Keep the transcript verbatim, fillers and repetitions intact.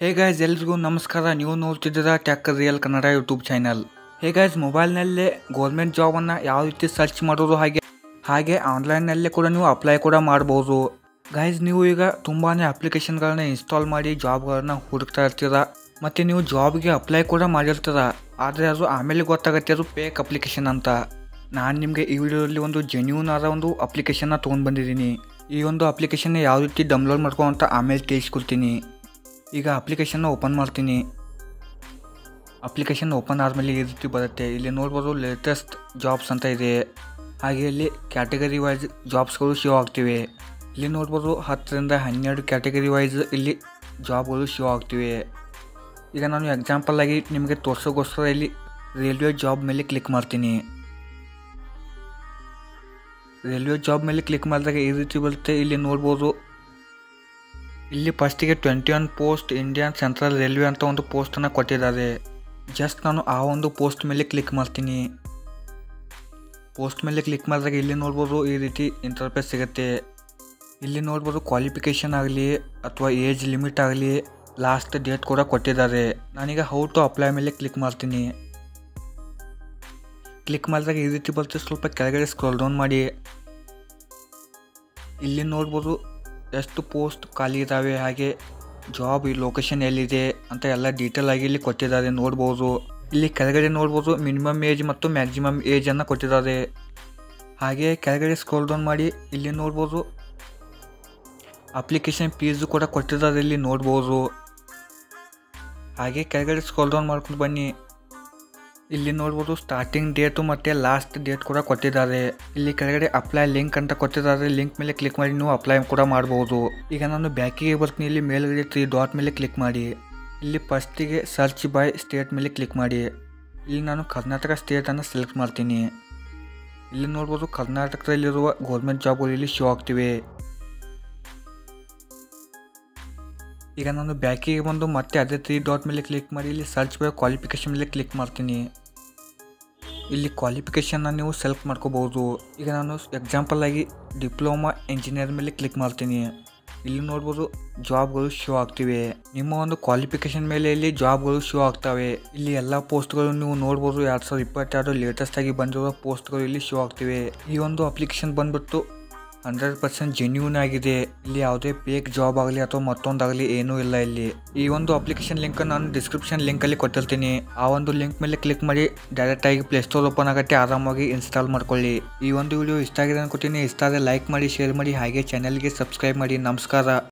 Hey guys, ಎಲ್ರಿಗೂ ನಮಸ್ಕಾರ. ನೀವು ನೋಡ್ತಿದ್ದೀರಾ tech real Kannada YouTube channel. Hey guys, ಮೊಬೈಲ್ನಲ್ಲೇ ಗೌರ್ಮೆಂಟ್ ಜಾಬನ್ನು ಯಾವ ರೀತಿ ಸರ್ಚ್ ಮಾಡೋದು ಹಾಗೆ ಹಾಗೆ ಆನ್ಲೈನ್ನಲ್ಲೇ ಕೂಡ ನೀವು ಅಪ್ಲೈ ಕೂಡ ಮಾಡ್ಬೋದು. ಗೈಸ್, ನೀವು ಈಗ ತುಂಬಾ ಅಪ್ಲಿಕೇಶನ್ಗಳನ್ನ ಇನ್ಸ್ಟಾಲ್ ಮಾಡಿ ಜಾಬ್ಗಳನ್ನ ಹುಡುಕ್ತಾ ಇರ್ತೀರ ಮತ್ತು ನೀವು ಜಾಬ್ಗೆ ಅಪ್ಲೈ ಕೂಡ ಮಾಡಿರ್ತೀರ. ಆದರೆ ಅದು ಆಮೇಲೆ ಗೊತ್ತಾಗುತ್ತೆ ಅದು ಫೇಕ್ ಅಪ್ಲಿಕೇಶನ್ ಅಂತ. ನಾನು ನಿಮಗೆ ಈ ವಿಡಿಯೋದಲ್ಲಿ ಒಂದು ಜೆನ್ಯೂನ್ ಆದ ಒಂದು ಅಪ್ಲಿಕೇಶನ್ನ ತೊಗೊಂಡು ಬಂದಿದ್ದೀನಿ. ಈ ಒಂದು ಅಪ್ಲಿಕೇಶನ್ನ ಯಾವ ರೀತಿ ಡೌನ್ಲೋಡ್ ಮಾಡ್ಕೊ ಅಂತ ಆಮೇಲೆ ತಿಳಿಸ್ಕೊಡ್ತೀನಿ. ಈಗ ಅಪ್ಲಿಕೇಶನ್ನ ಓಪನ್ ಮಾಡ್ತೀನಿ. ಅಪ್ಲಿಕೇಶನ್ ಓಪನ್ ಆದಮೇಲೆ ಈ ರೀತಿ ಬರುತ್ತೆ. ಇಲ್ಲಿ ನೋಡ್ಬೋದು ಲೇಟೆಸ್ಟ್ ಜಾಬ್ಸ್ ಅಂತ ಇದೆ. ಹಾಗೆ ಇಲ್ಲಿ ಕ್ಯಾಟಗರಿ ವೈಸ್ ಜಾಬ್ಸ್ಗಳು ಶೋ ಆಗ್ತಿವೆ. ಇಲ್ಲಿ ನೋಡ್ಬೋದು ಹತ್ತರಿಂದ ಹನ್ನೆರಡು ಕ್ಯಾಟಗರಿ ವೈಸ್ ಇಲ್ಲಿ ಜಾಬ್ಗಳು ಶೋ ಆಗ್ತಿವೆ. ಈಗ ನಾನು ಎಕ್ಸಾಂಪಲ್ ಆಗಿ ನಿಮಗೆ ತೋರಿಸೋಗೋಸ್ಕರ ಇಲ್ಲಿ ರೈಲ್ವೆ ಜಾಬ್ ಮೇಲೆ ಕ್ಲಿಕ್ ಮಾಡ್ತೀನಿ. ರೈಲ್ವೆ ಜಾಬ್ ಮೇಲೆ ಕ್ಲಿಕ್ ಮಾಡಿದಾಗ ಈ ರೀತಿ ಬರುತ್ತೆ. ಇಲ್ಲಿ ನೋಡ್ಬೋದು ಇಲ್ಲಿ ಫಸ್ಟಿಗೆ twenty one post Indian central railway ಅಂತ ಒಂದು ಪೋಸ್ಟನ್ನು ಕೊಟ್ಟಿದ್ದಾರೆ. ಜಸ್ಟ್ ನಾನು ಆ ಒಂದು ಪೋಸ್ಟ್ ಮೇಲೆ ಕ್ಲಿಕ್ ಮಾಡ್ತೀನಿ. ಪೋಸ್ಟ್ ಮೇಲೆ ಕ್ಲಿಕ್ ಮಾಡಿದಾಗ ಇಲ್ಲಿ ನೋಡ್ಬೋದು ಈ ರೀತಿ ಇಂಟರ್ಫೇಸ್ ಸಿಗುತ್ತೆ. ಇಲ್ಲಿ ನೋಡ್ಬೋದು ಕ್ವಾಲಿಫಿಕೇಷನ್ ಆಗಲಿ ಅಥವಾ ಏಜ್ ಲಿಮಿಟ್ ಆಗಲಿ ಲಾಸ್ಟ್ ಡೇಟ್ ಕೂಡ ಕೊಟ್ಟಿದ್ದಾರೆ. ನಾನೀಗ ಹೌ ಟು ಅಪ್ಲೈ ಮೇಲೆ ಕ್ಲಿಕ್ ಮಾಡ್ತೀನಿ. ಕ್ಲಿಕ್ ಮಾಡಿದಾಗ ಈ ರೀತಿ ಬರುತ್ತೆ. ಸ್ವಲ್ಪ ಕೆಳಗಡೆ ಸ್ಕ್ರೋಲ್ ಡೌನ್ ಮಾಡಿ. ಇಲ್ಲಿ ನೋಡ್ಬೋದು ಎಷ್ಟು ಪೋಸ್ಟ್ ಖಾಲಿ ಇದ್ದಾವೆ, ಹಾಗೆ ಜಾಬ್ ಲೊಕೇಶನ್ ಎಲ್ಲಿದೆ ಅಂತ ಎಲ್ಲ ಡೀಟೇಲ್ ಆಗಿ ಇಲ್ಲಿ ಕೊಟ್ಟಿದ್ದಾರೆ ನೋಡ್ಬೋದು. ಇಲ್ಲಿ ಕೆಳಗಡೆ ನೋಡ್ಬೋದು ಮಿನಿಮಮ್ ಏಜ್ ಮತ್ತು ಮ್ಯಾಕ್ಸಿಮಮ್ ಏಜನ್ನು ಕೊಟ್ಟಿದ್ದಾರೆ. ಹಾಗೆ ಕೆಳಗಡೆ ಸ್ಕ್ರೋಲ್ ಡೌನ್ ಮಾಡಿ ಇಲ್ಲಿ ನೋಡ್ಬೋದು ಅಪ್ಲಿಕೇಶನ್ ಫೀಸು ಕೂಡ ಕೊಟ್ಟಿದ್ದಾರೆ ಇಲ್ಲಿ ನೋಡ್ಬೋದು. ಹಾಗೆ ಕೆಳಗಡೆ ಸ್ಕ್ರೋಲ್ ಡೌನ್ ಮಾಡ್ಕೊಂಡು ಬನ್ನಿ. ಇಲ್ಲಿ ನೋಡ್ಬೋದು ಸ್ಟಾರ್ಟಿಂಗ್ ಡೇಟು ಮತ್ತು ಲಾಸ್ಟ್ ಡೇಟ್ ಕೂಡ ಕೊಟ್ಟಿದ್ದಾರೆ. ಇಲ್ಲಿ ಕೆಳಗಡೆ ಅಪ್ಲೈ ಲಿಂಕ್ ಅಂತ ಕೊಟ್ಟಿದ್ದಾರೆ. ಲಿಂಕ್ ಮೇಲೆ ಕ್ಲಿಕ್ ಮಾಡಿ ನೀವು ಅಪ್ಲೈ ಕೂಡ ಮಾಡ್ಬೋದು. ಈಗ ನಾನು ಬ್ಯಾಕಿಗೆ ಬರ್ತೀನಿ. ಇಲ್ಲಿ ಮೇಲ್ಗಡೆ ತ್ರೀ ಡಾಟ್ ಮೇಲೆ ಕ್ಲಿಕ್ ಮಾಡಿ. ಇಲ್ಲಿ ಫಸ್ಟಿಗೆ ಸರ್ಚ್ ಬೈ ಸ್ಟೇಟ್ ಮೇಲೆ ಕ್ಲಿಕ್ ಮಾಡಿ. ಇಲ್ಲಿ ನಾನು ಕರ್ನಾಟಕ ಸ್ಟೇಟನ್ನು ಸೆಲೆಕ್ಟ್ ಮಾಡ್ತೀನಿ. ಇಲ್ಲಿ ನೋಡ್ಬೋದು ಕರ್ನಾಟಕದಲ್ಲಿರುವ ಗೌರ್ಮೆಂಟ್ ಜಾಬ್ಗಳು ಇಲ್ಲಿ ಶೋ ಆಗ್ತಿವೆ. ಈಗ ನಾನು ಬ್ಯಾಕಿಗೆ ಬಂದು ಮತ್ತೆ ಅದೇ ತ್ರೀ ಡಾಟ್ ಮೇಲೆ ಕ್ಲಿಕ್ ಮಾಡಿ ಇಲ್ಲಿ ಸರ್ಚ್ ಬೈ ಕ್ವಾಲಿಫಿಕೇಷನ್ ಮೇಲೆ ಕ್ಲಿಕ್ ಮಾಡ್ತೀನಿ. ಇಲ್ಲಿ ಕ್ವಾಲಿಫಿಕೇಷನ್ನ ನೀವು ಸೆಲೆಕ್ಟ್ ಮಾಡ್ಕೋಬೋದು. ಈಗ ನಾನು ಎಕ್ಸಾಂಪಲ್ ಆಗಿ ಡಿಪ್ಲೊಮಾ ಇಂಜಿನಿಯರ್ ಮೇಲೆ ಕ್ಲಿಕ್ ಮಾಡ್ತೀನಿ. ಇಲ್ಲಿ ನೋಡ್ಬೋದು ಜಾಬ್ಗಳು ಶೋ ಆಗ್ತಿವೆ. ನಿಮ್ಮ ಒಂದು ಕ್ವಾಲಿಫಿಕೇಷನ್ ಮೇಲೆ ಇಲ್ಲಿ ಜಾಬ್ಗಳು ಶೋ ಆಗ್ತವೆ. ಇಲ್ಲಿ ಎಲ್ಲ ಪೋಸ್ಟ್ಗಳು ನೀವು ನೋಡ್ಬೋದು. ಎರಡು ಸಾವಿರದ ಇಪ್ಪತ್ತೆರಡು ಲೇಟೆಸ್ಟ್ ಆಗಿ ಬಂದಿರೋ ಪೋಸ್ಟ್ಗಳು ಇಲ್ಲಿ ಶೋ ಆಗ್ತಿವೆ. ಈ ಒಂದು ಅಪ್ಲಿಕೇಶನ್ ಬಂದ್ಬಿಟ್ಟು ಹಂಡ್ರೆಡ್ ಪರ್ಸೆಂಟ್ ಜೆನ್ಯೂನ್ ಆಗಿದೆ. ಇಲ್ಲಿ ಯಾವುದೇ ಫೇಕ್ ಜಾಬ್ ಆಗಲಿ ಅಥವಾ ಮತ್ತೊಂದಾಗಲಿ ಏನೂ ಇಲ್ಲ. ಇಲ್ಲಿ ಈ ಒಂದು ಅಪ್ಲಿಕೇಶನ್ ಲಿಂಕ್ ನಾನು ಡಿಸ್ಕ್ರಿಪ್ಷನ್ ಲಿಂಕಲ್ಲಿ ಕೊಟ್ಟಿರ್ತೀನಿ. ಆ ಒಂದು ಲಿಂಕ್ ಮೇಲೆ ಕ್ಲಿಕ್ ಮಾಡಿ ಡೈರೆಕ್ಟ್ ಆಗಿ ಪ್ಲೇಸ್ಟೋರ್ ಓಪನ್ ಆಗುತ್ತೆ. ಆರಾಮಾಗಿ ಇನ್ಸ್ಟಾಲ್ ಮಾಡ್ಕೊಳ್ಳಿ. ಈ ಒಂದು ವಿಡಿಯೋ ಇಷ್ಟ ಆಗಿದೆ ಅನ್ಕೋತೀನಿ. ಇಷ್ಟ ಆದರೆ ಲೈಕ್ ಮಾಡಿ, ಶೇರ್ ಮಾಡಿ, ಹಾಗೆ ಚಾನಲ್ಗೆ ಸಬ್ಸ್ಕ್ರೈಬ್ ಮಾಡಿ. ನಮಸ್ಕಾರ.